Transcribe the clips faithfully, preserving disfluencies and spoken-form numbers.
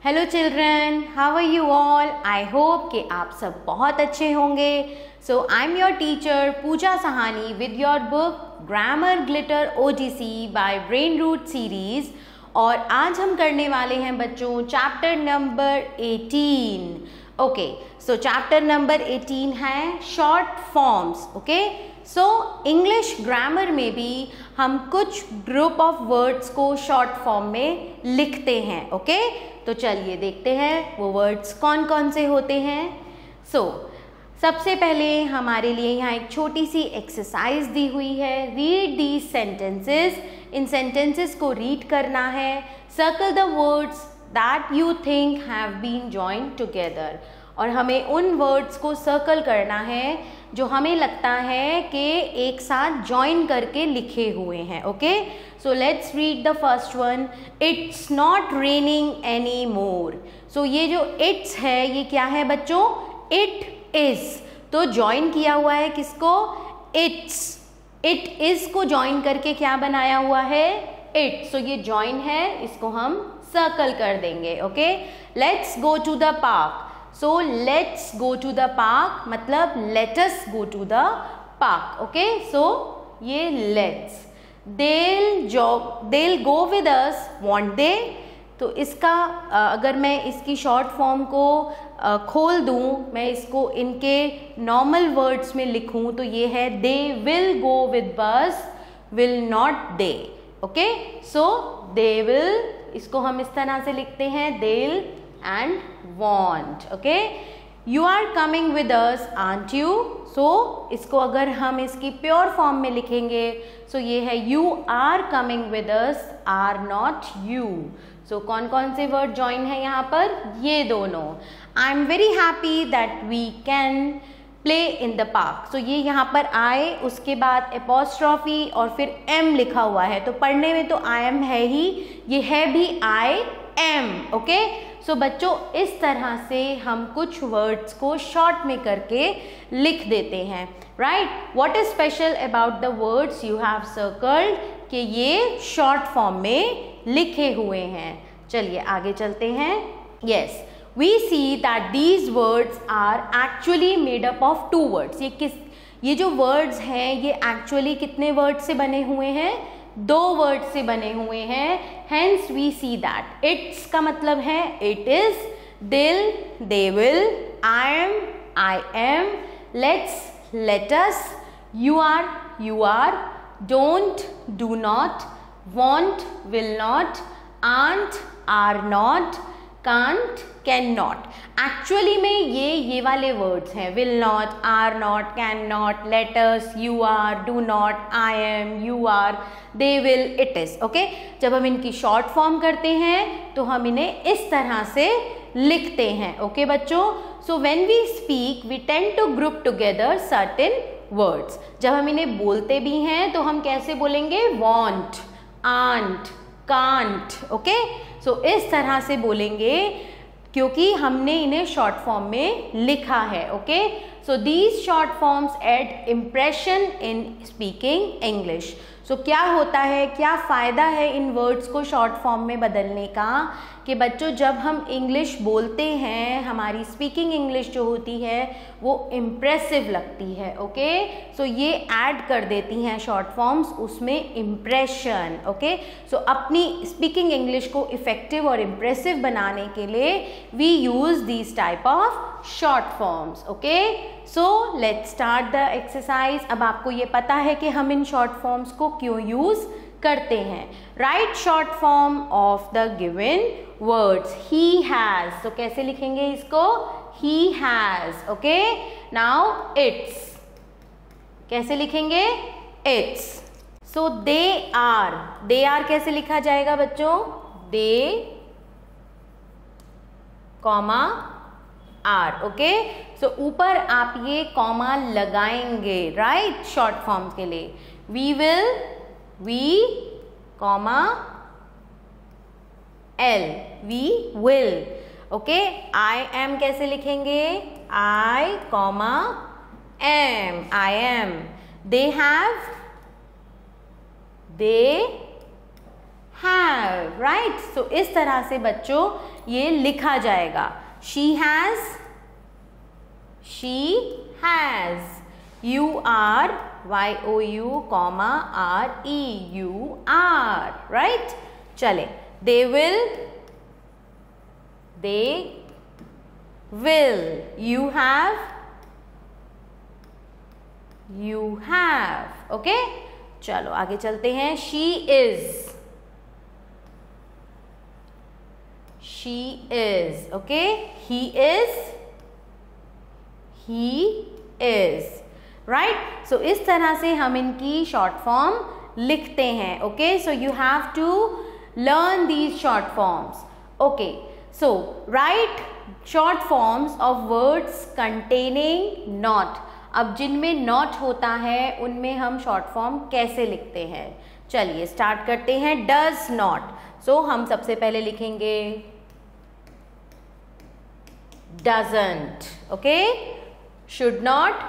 Hello children, how are you all. I hope कि आप सब बहुत अच्छे होंगे। So I am your teacher Pooja Sahani with your book grammar glitter OGC by brain root series. और आज हम करने वाले हैं बच्चों chapter number eighteen. Okay, so chapter number eighteen है short forms. Okay, so English grammar में भी हम कुछ ग्रुप ऑफ वर्ड्स को शॉर्ट फॉर्म में लिखते हैं। Okay okay? तो चलिए देखते हैं वो वर्ड्स कौन कौन से होते हैं। सो so, सबसे पहले हमारे लिए यहाँ एक छोटी सी एक्सरसाइज दी हुई है। Read the sentences. इन सेंटेंसेस को रीड करना है। Circle the words that you think have been joined together. और हमें उन वर्ड्स को सर्कल करना है जो हमें लगता है कि एक साथ जॉइन करके लिखे हुए हैं। Okay, so let's read the first one. It's not raining any more. So ये जो इट्स है ये क्या है बच्चों? It is. तो जॉइन किया हुआ है किसको? इट्स। इट इज को जॉइन करके क्या बनाया हुआ है? इट। सो ये जॉइन है, इसको हम सर्कल कर देंगे। Okay, let's go to the park. So let's go to the park मतलब let us go to the park. Okay, so ये let's. They'll jog, they'll go with us, won't they? तो इसका अगर मैं इसकी शॉर्ट फॉर्म को खोल दूँ, मैं इसको इनके नॉर्मल वर्ड्स में लिखूँ तो ये है they will go with us, will not they. Okay, so they will, इसको हम इस तरह से लिखते हैं they'll and want. Okay, you are coming with us, aren't you? So इसको अगर हम इसकी प्योर फॉर्म में लिखेंगे so ये है you are coming with us, are not you. So कौन कौन से वर्ड ज्वाइन है यहाँ पर? ये दोनों। I am very happy that we can play in the park. So ये यहाँ पर I, उसके बाद एपोस्ट्रॉफी और फिर M लिखा हुआ है। तो पढ़ने में तो I am है ही, ये है भी I am. ओके, सो बच्चों इस तरह से हम कुछ वर्ड्स को शॉर्ट में करके लिख देते हैं। Right, what is special about the words you have circled कि ये शॉर्ट फॉर्म में लिखे हुए हैं। चलिए आगे चलते हैं। Yes, we see that these words are actually made up of two words. ये किस ये जो वर्ड्स हैं ये एक्चुअली कितने वर्ड से बने हुए हैं? दो वर्ड से बने हुए हैं। Hence we see that it's का मतलब है it is, they'll they will, I am I am, let's let us, you are you are, don't do not, won't will not, aren't are not, can't can not. Actually में ये ये वाले words हैं will not, are not, can not, let us, you are, do not, I am, you are, they will, it is. Okay, जब हम इनकी short form करते हैं तो हम इन्हें इस तरह से लिखते हैं। ओके okay, बच्चों, so when we speak we tend to group together certain words. जब हम इन्हें बोलते भी हैं तो हम कैसे बोलेंगे? Won't, aren't, can't. Okay, so इस तरह से बोलेंगे क्योंकि हमने इन्हें शॉर्ट फॉर्म में लिखा है। Okay, so these short forms add impression in speaking English. So क्या होता है, क्या फ़ायदा है इन वर्ड्स को शॉर्ट फॉर्म में बदलने का कि बच्चों जब हम इंग्लिश बोलते हैं हमारी स्पीकिंग इंग्लिश जो होती है वो इम्प्रेसिव लगती है। ओके, सो ये ऐड कर देती हैं शॉर्ट फॉर्म्स उसमें इम्प्रेशन। ओके, सो अपनी स्पीकिंग इंग्लिश को इफ़ेक्टिव और इम्प्रेसिव बनाने के लिए we use these type of short forms. Okay, so let's start the exercise. अब आपको ये पता है कि हम इन शॉर्ट फॉर्म्स को क्यों यूज़ करते हैं। Write short form of the given words. He has, तो कैसे लिखेंगे इसको? He has. Okay, now it's, कैसे लिखेंगे? It's. So they are, they are कैसे लिखा जाएगा बच्चों? They comma are. Okay, so ऊपर आप ये कॉमा लगाएंगे राइट शॉर्ट फॉर्म के लिए। We will, we comma L, we will. Okay, I am कैसे लिखेंगे? I comma M, I am. They have, they have. Right, so इस तरह से बच्चों ये लिखा जाएगा। She has, she has, you are, Y O U comma R E, you are, right. चले, they will, they will, you have, you have, okay. चलो आगे चलते हैं। She is, she is, okay. He is, he is, right. So इस तरह से हम इनकी शॉर्ट फॉर्म लिखते हैं, okay. So you have to learn these short forms, okay. So write short forms of words containing not. अब जिनमें not होता है उनमें हम शॉर्ट फॉर्म कैसे लिखते हैं, चलिए स्टार्ट करते हैं। डज नॉट, सो हम सबसे पहले लिखेंगे doesn't, okay. Should not,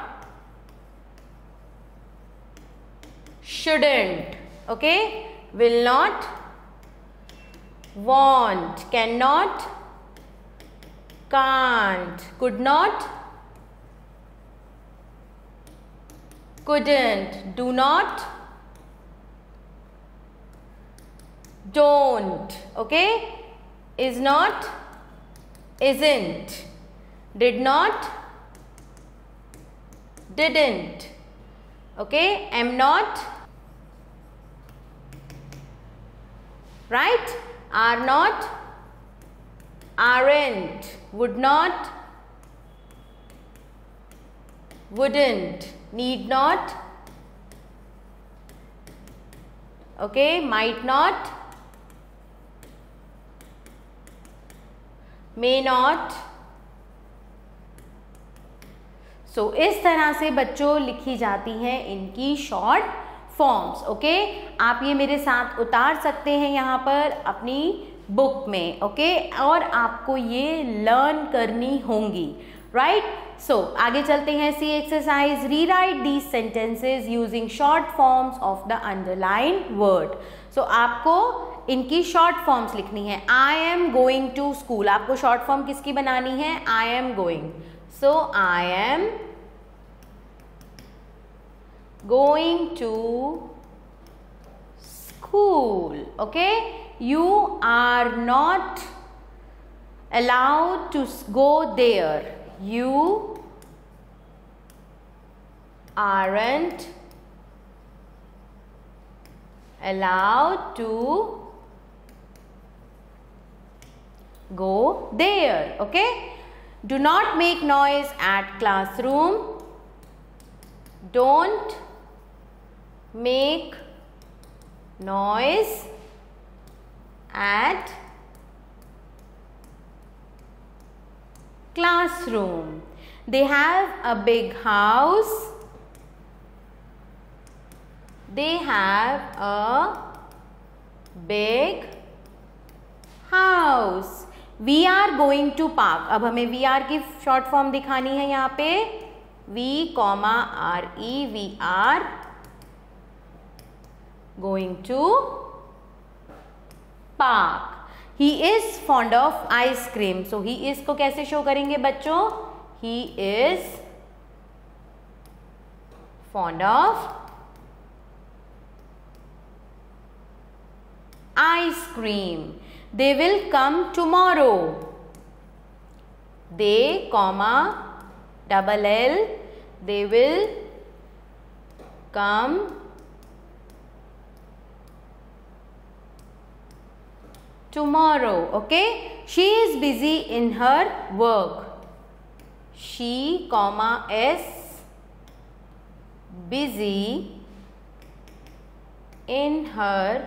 shouldn't, okay. Will not, want, cannot, can't, could not, couldn't, do not, don't, okay. Is not, isn't, did not, didn't, okay. Am not, right. Are not, aren't, would not, wouldn't, need not, okay. Might not, may not. So so, इस तरह से बच्चों लिखी जाती हैं इनकी short forms, okay. आप ये मेरे साथ उतार सकते हैं यहाँ पर अपनी बुक में, ओके। और आपको ये लर्न करनी होंगी, राइट। सो आगे चलते हैं। C exercise, rewrite these sentences using short forms of the underline word. So आपको इनकी शॉर्ट फॉर्म्स लिखनी है। I am going to school, आपको शॉर्ट फॉर्म किसकी बनानी है? I am going. So I am going to school, okay. You are not allowed to go there. You aren't allowed to go there, okay. Do not make noise at classroom. Don't make noise at classroom. They have a big house. They have a big house. We are going to park. अब हमें we are की short form दिखानी है यहाँ पे। We comma R E, we are going to park. He is fond of ice cream. So he is को कैसे show करेंगे बच्चों? He is fond of ice cream. They will come tomorrow. They comma double L, they will come tomorrow, okay. She is busy in her work. She comma S, busy in her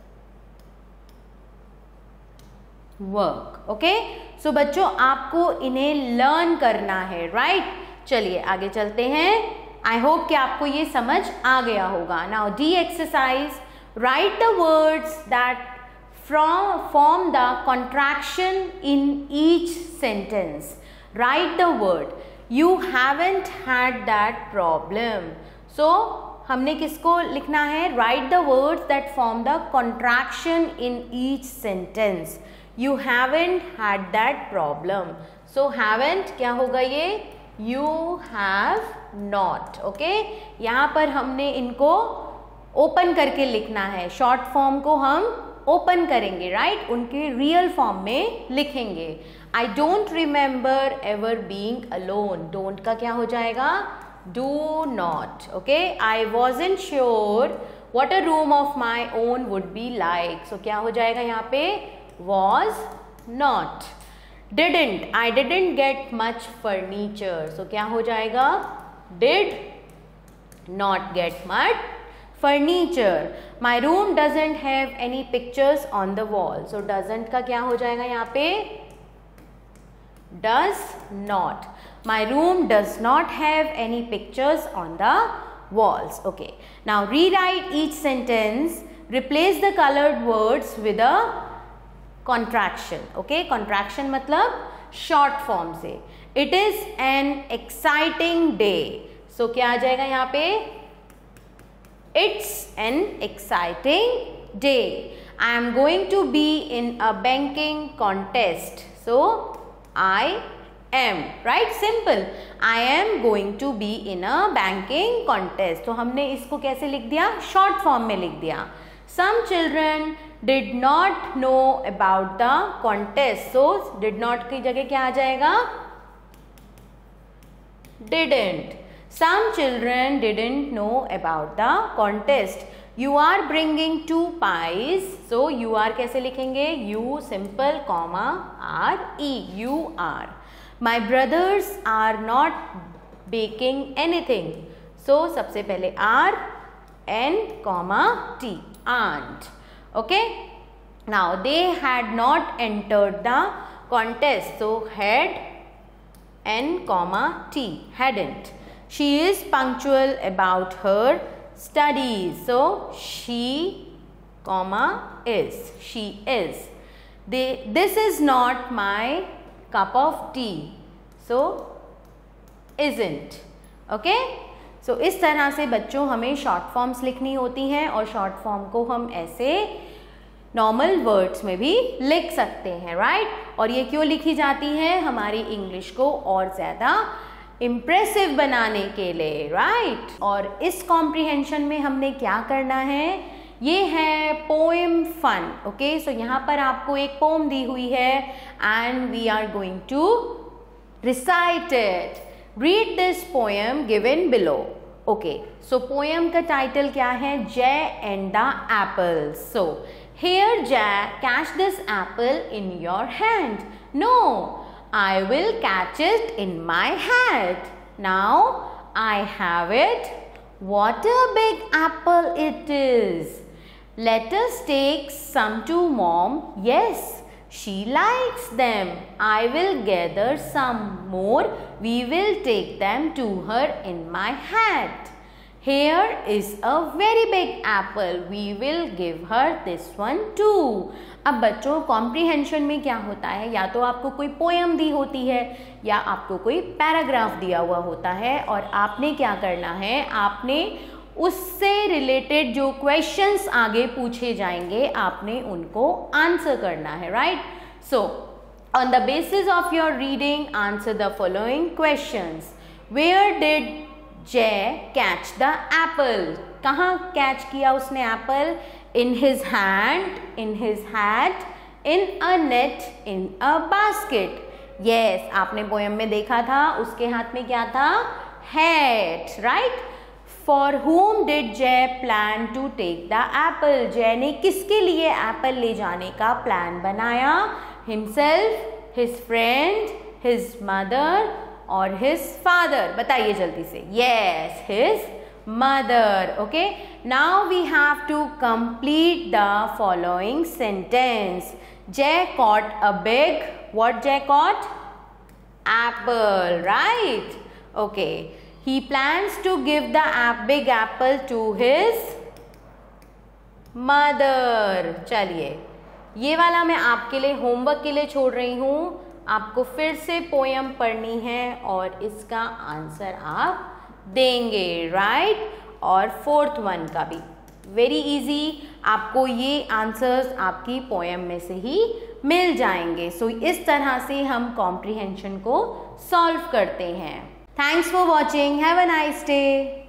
work, okay. So बच्चों आपको इन्हें learn करना है, right right? चलिए आगे चलते हैं। आई hope कि आपको ये समझ आ गया होगा। Now D exercise, write the words that from form the contraction in each sentence. Write the word, you haven't had that problem. So हमने किसको लिखना है? Write the words that form the contraction in each sentence. You haven't had that problem. So haven't क्या होगा ये, you have not. Okay, यहाँ पर हमने इनको ओपन करके लिखना है, शॉर्ट फॉर्म को हम ओपन करेंगे, राइट right? उनके रियल फॉर्म में लिखेंगे। I don't remember ever being alone, don't का क्या हो जाएगा, do not. Okay, I wasn't sure what a room of my own would be like, so क्या हो जाएगा यहाँ पे, was not. Didn't, I didn't get much furniture, so क्या हो जाएगा, did not get much furniture. My room doesn't have any pictures on the wall. So doesn't का क्या हो जाएगा यहाँ पे, does not. My room does not have any pictures on the walls. Okay. Now rewrite each sentence. Replace the colored words with a contraction. Okay. Contraction मतलब short form से. It is an exciting day. So क्या आ जाएगा यहाँ पे, It's an exciting day. I am going to be in a banking contest. So I am, right? Simple. I am going to be in a banking contest. तो हमने इसको कैसे लिख दिया, short form में लिख दिया। Some children did not know about the contest. So did not की जगह क्या आ जाएगा, didn't. Some children didn't know about the contest. You are bringing two pies. So you are कैसे लिखेंगे, you simple comma are e, you are. My brothers are not baking anything. So सबसे पहले are n comma t, aren't. Okay. Now they had not entered the contest. So had n comma t, hadn't. She is punctual about her studies. So she comma is, she is. They, this is not my cup of tea. So isn't. Okay. So इस तरह से बच्चों हमें short forms लिखनी होती हैं और short form को हम ऐसे नॉर्मल वर्ड्स में भी लिख सकते हैं, राइट right? और ये क्यों लिखी जाती है, हमारी इंग्लिश को और ज़्यादा इम्प्रेसिव बनाने के लिए, राइट right? और इस कॉम्प्रिहेंशन में हमने क्या करना है, ये है पोएम फन। ओके, सो यहाँ पर आपको एक पोम दी हुई है and we are going to recite it. Read this poem given below. Okay, so poem का टाइटल क्या है, Jay and the apple. So here Jay, catch this apple in your hand. No, I will catch it in my hat. Now I have it. What a big apple it is. Let us take some to Mom. Yes, she likes them. I will gather some more. We will take them to her in my hat. Here is a very big apple. We will give her this one too. अब बच्चों comprehension में क्या होता है, या तो आपको कोई पोएम दी होती है या आपको कोई पैराग्राफ दिया हुआ होता है और आपने क्या करना है, आपने उससे रिलेटेड जो क्वेश्चंस आगे पूछे जाएंगे आपने उनको आंसर करना है, right. So on the basis of your reading answer the following questions. Where did Jay catch the apple, कहाँ कैच किया उसने apple, in his hand, in his hat, in a net, in a basket. Yes, आपने poem में देखा था उसके हाथ में क्या था, hat, right? For whom did Jay plan to take the apple? जय ने किसके लिए एप्पल ले जाने का प्लान बनाया, himself, his friend, his mother और his father? बताइए जल्दी से। Yes, his mother. Okay, now we have to complete the following sentence. Jay caught a big, what Jay caught? Apple, right? Okay, he plans to give the big apple to his mother. चलिए, ये वाला मैं आपके लिए homework के लिए छोड़ रही हूँ, आपको फिर से पोएम पढ़नी है और इसका आंसर आप देंगे, राइट right? और फोर्थ वन का भी वेरी इजी, आपको ये आंसर्स आपकी पोएम में से ही मिल जाएंगे। सो so, इस तरह से हम कॉम्प्रिहेंशन को सॉल्व करते हैं। Thanks for watching, have a nice day.